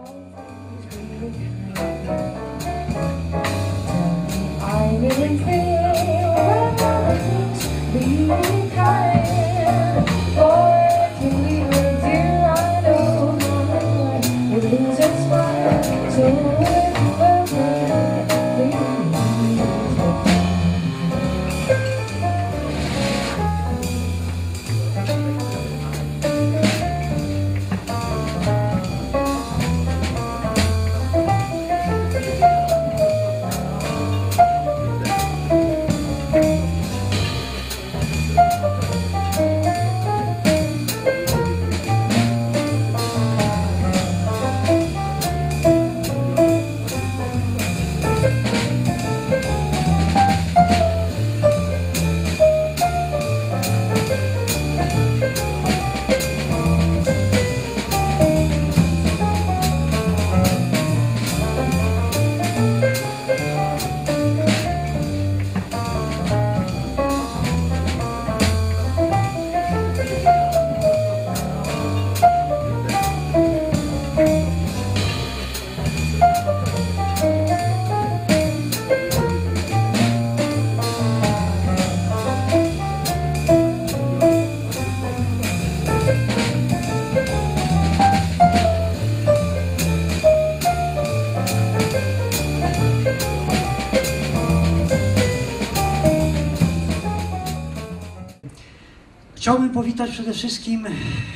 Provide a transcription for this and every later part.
Chciałbym powitać przede wszystkim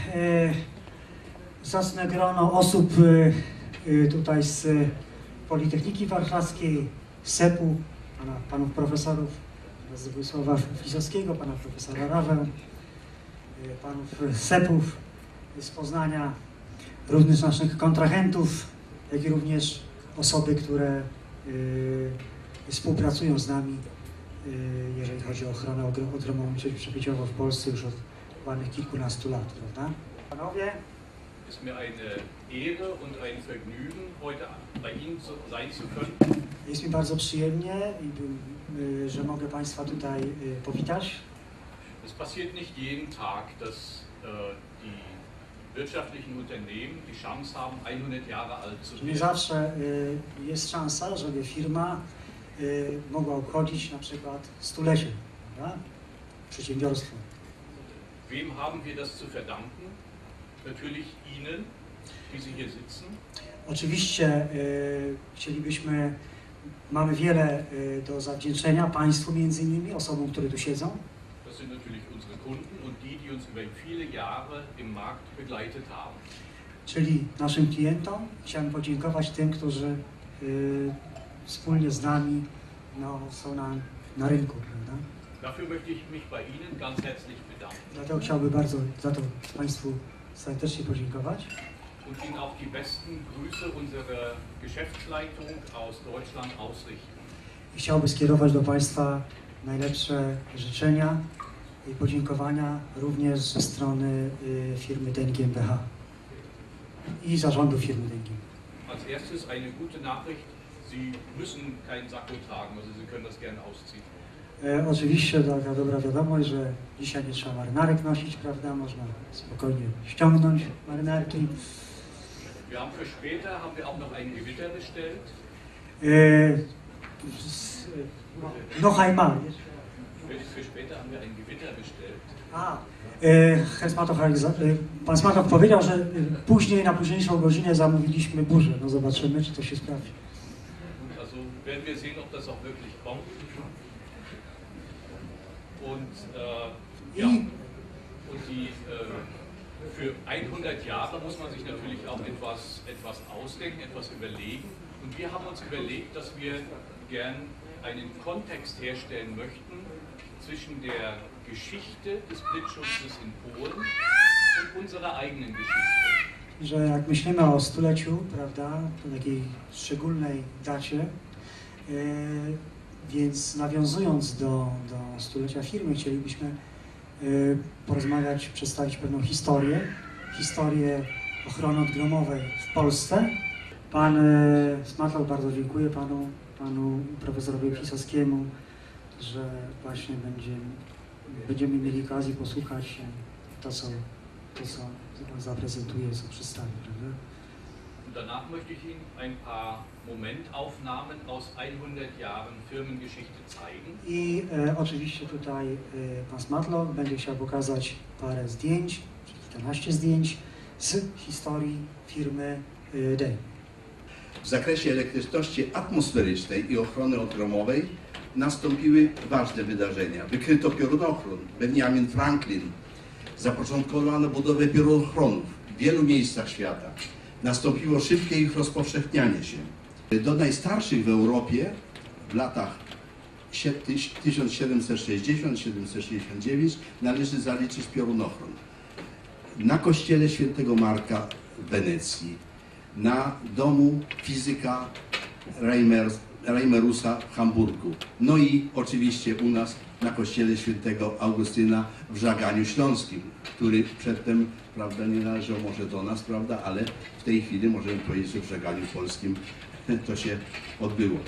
zacne grono osób tutaj z Politechniki Warszawskiej, z SEP-u, panów profesorów z Zbójsława Fisowskiego, pana profesora Rawę, panów SEP-ów z Poznania, również naszych kontrahentów, jak i również osoby, które współpracują z nami, jeżeli chodzi o ochronę odromową przeciwprzepieciową w Polsce już od ładnych kilkunastu lat, prawda? Panowie, ist mir eine Ehre und ein Vergnügen, heute bei Ihnen sein zu können. Jest mi bardzo przyjemnie, że mogę Państwa tutaj powitać. Es passiert nicht jeden Tag, dass die wirtschaftlichen Unternehmen die Chance haben, 100 Jahre alt zu werden. Nie zawsze jest szansa, żeby firma mogła obchodzić na przykład stulecie, prawda? Przedsiębiorstwo. Wem haben wir das zu verdanken? Natürlich Ihnen, die Sie hier sitzen. Oczywiście mamy wiele do zawdzięczenia Państwu między innymi, osobom, które tu siedzą. Das sind natürlich unsere Kunden und die uns über viele Jahre im Markt begleitet haben. Czyli naszym klientom. Chciałem podziękować tym, którzy wspólnie z nami są na rynku, prawda? Dafür möchte ich mich bei Ihnen ganz herzlich bedanken. Dlatego chciałbym bardzo za to Państwu serdecznie podziękować. Und Ihnen auch die besten Grüße unserer Geschäftsleitung aus Deutschland ausrichten. I chciałbym skierować do Państwa najlepsze życzenia i podziękowania również ze strony firmy DEN GmbH i zarządu firmy DEN GmbH. Als erstes eine gute Nachricht. Sie müssen keinen Sakko tragen, also Sie können das gerne ausziehen. Oczywiście taka dobra wiadomość, że dzisiaj nie trzeba marynarek nosić, prawda? Można spokojnie ściągnąć marynarki. Wir haben für später auch noch ein Gewitter bestellt. Noch einmal. Für später haben wir ein Gewitter bestellt. Pan Smatoch powiedział, że później, na późniejszą godzinę zamówiliśmy burzę. No zobaczymy, czy to się sprawdzi. Also werden wir sehen, ob das auch wirklich kommt. Und für 100 Jahre muss man sich natürlich auch etwas ausdenken, etwas überlegen. Und wir haben uns überlegt, dass wir gern einen Kontext herstellen möchten zwischen der Geschichte des Blitzschutzes in Polen und unserer eigenen Geschichte. Że jak myślimy o stuleciu, prawda, o takiej szczególnej dacie, więc nawiązując do stulecia firmy, chcielibyśmy porozmawiać, przedstawić pewną historię ochrony odgromowej w Polsce. Pan Smatlow, bardzo dziękuję panu profesorowi Fisowskiemu, że właśnie będziemy mieli okazję posłuchać to, co zaprezentuje, co przedstawi, prawda? danach möchte ich Ihnen ein paar Momentaufnahmen aus 100 Jahren Firmengeschichte zeigen. I oczywiście tutaj pan Smatlock będzie chciał pokazać parę zdjęć, kilkanaście zdjęć z historii firmy Dane. W zakresie elektryczności atmosferycznej i ochrony odgromowej nastąpiły ważne wydarzenia. Wykryto piorunochron. Benjamin Franklin zapoczątkowano budowę piorunochronów w wielu miejscach świata. Nastąpiło szybkie ich rozpowszechnianie się. Do najstarszych w Europie w latach 1760-1769 należy zaliczyć piorunochron. Na kościele świętego Marka w Wenecji, na domu fizyka Reimerusa w Hamburgu, no i oczywiście u nas na kościele świętego Augustyna w Żaganiu Śląskim, który przedtem, prawda, nie należał może do nas, prawda, ale w tej chwili możemy powiedzieć, że w Żaganiu Polskim to się odbyło.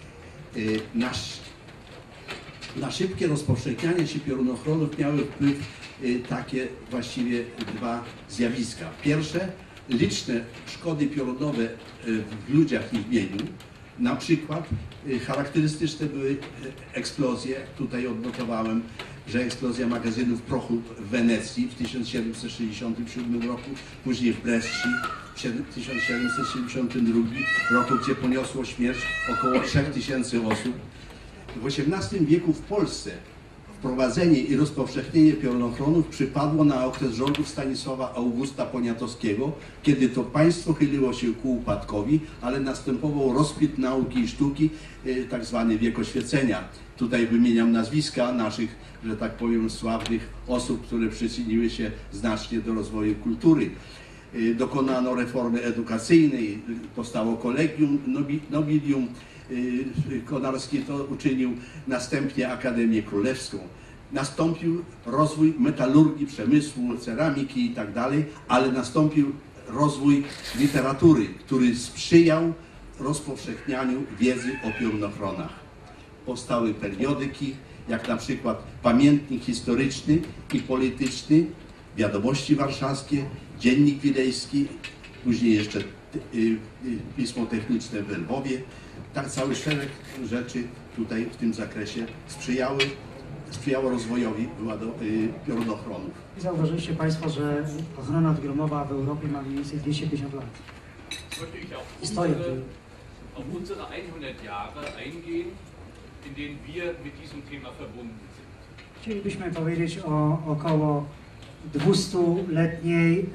Na szybkie rozpowszechnianie się piorunochronów miały wpływ takie właściwie dwa zjawiska. Pierwsze, liczne szkody piorunowe w ludziach i w mieniu. Na przykład charakterystyczne były eksplozje, tutaj odnotowałem, że eksplozja magazynów prochu w Wenecji w 1767 roku, później w Bresci w 1772 roku, gdzie poniosło śmierć około 3000 osób. W XVIII wieku w Polsce wprowadzenie i rozpowszechnienie piorunochronów przypadło na okres rządów Stanisława Augusta Poniatowskiego, kiedy to państwo chyliło się ku upadkowi, ale następował rozkwit nauki i sztuki, tak zwany wiek oświecenia. Tutaj wymieniam nazwiska naszych, że tak powiem, sławnych osób, które przyczyniły się znacznie do rozwoju kultury. Dokonano reformy edukacyjnej, powstało Collegium Nobilium, Konarski to uczynił, następnie Akademię Królewską. Nastąpił rozwój metalurgii, przemysłu, ceramiki i tak dalej, ale nastąpił rozwój literatury, który sprzyjał rozpowszechnianiu wiedzy o piorunochronach. Powstały periodyki, jak na przykład Pamiętnik Historyczny i Polityczny, Wiadomości Warszawskie, Dziennik Wilejski, później jeszcze Pismo Techniczne w Lwowie. Tak cały szereg rzeczy tutaj w tym zakresie sprzyjało rozwojowi piorunochronów. Zauważyliście Państwo, że ochrona odgromowa w Europie ma mniej więcej 250 lat. Möchte ich Historię. auf unsere 100 Jahre eingehen, in denen wir mit diesem Thema verbunden sind. Chcielibyśmy powiedzieć o około 200-letniej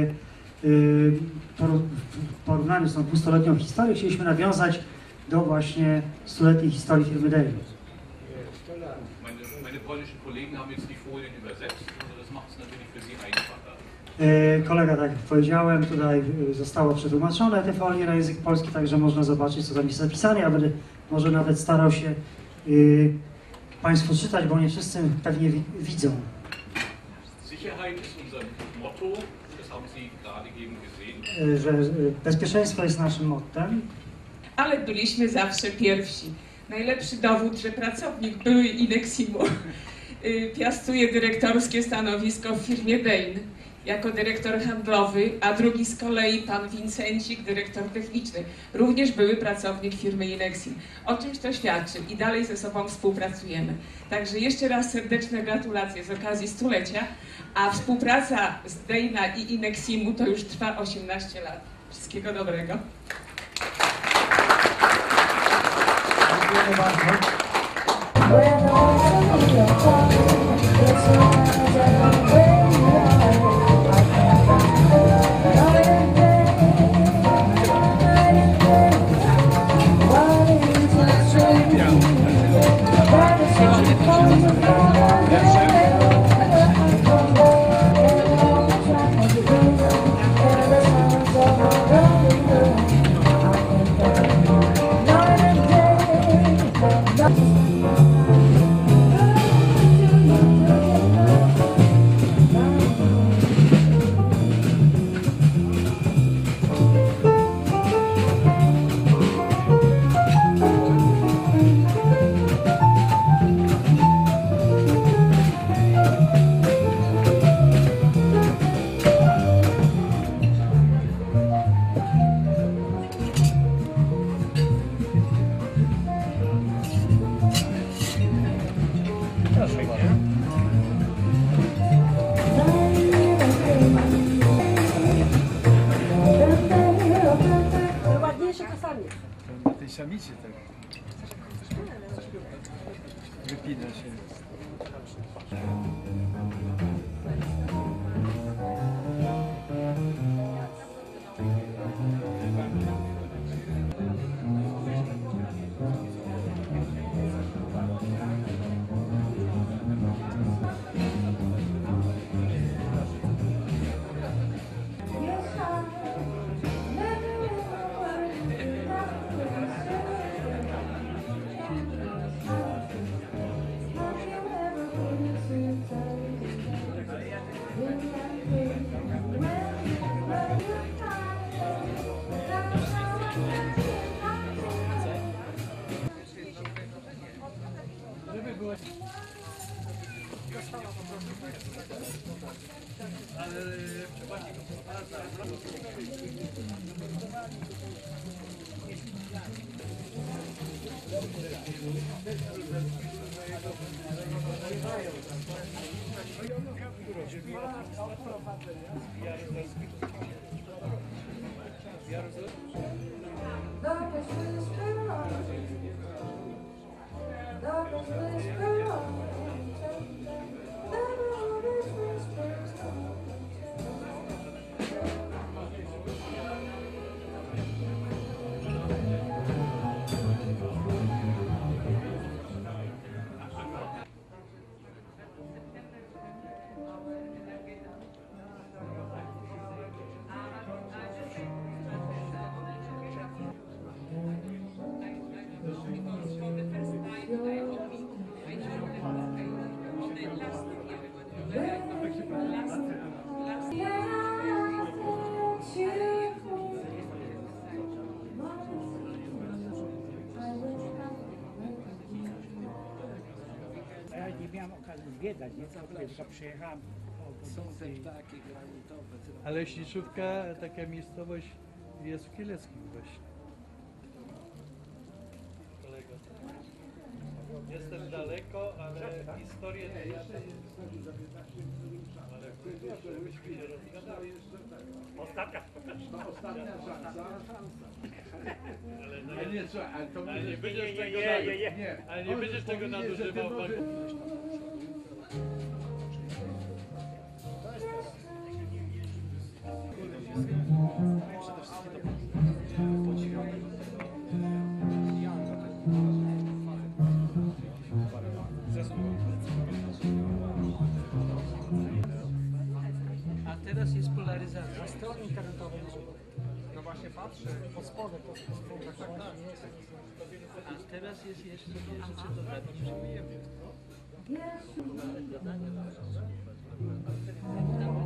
w porównaniu z tą 200-letnią historią chcieliśmy nawiązać do właśnie 100-letniej historii firmy Dane. Meine polnischen Kollegen haben jetzt die Folien übersetzt, also das macht es natürlich für Sie einfacher. Kolega, tak jak powiedziałem, tutaj zostało przetłumaczone te folie na język polski, także można zobaczyć, co tam jest napisane. Ja będę może nawet starał się Państwu czytać, bo nie wszyscy pewnie widzą. Sicherheit ist unser Motto, das haben Sie gerade eben gesehen. Że bezpieczeństwo jest naszym mottem. Ale byliśmy zawsze pierwsi. Najlepszy dowód, że pracownik były Ineximu piastuje dyrektorskie stanowisko w firmie Dane jako dyrektor handlowy, a drugi z kolei pan Wincencik, dyrektor techniczny, również były pracownik firmy Inexim. O czymś to świadczy i dalej ze sobą współpracujemy. Także jeszcze raz serdeczne gratulacje z okazji stulecia, a współpraca z Dane'a i Ineximu to już trwa 18 lat. Wszystkiego dobrego. Dziękuję bardzo. samicy tak. Wypina się. Ja nie miałem okazji zwiedzać, nie całkowicie, tylko przyjechałem. Są te ptaki granitowe. Ale Śliczówka, taka miejscowość, jest w Kieleckim właśnie. Kolego. Jestem daleko, ale historię to ja ale żebyśmy się rozgadali. Ostatnia. Ostatnia szansa. Ale Nie, słuchaj, ale to nie będziesz tego nie. ale nie będziesz tego nadużywał. A teraz jest polaryzacja. Na stronie internetowej no właśnie patrzę, pod spodem, to tak właśnie jest. A teraz jest jeszcze rzeczy dodatnie, że my jemy.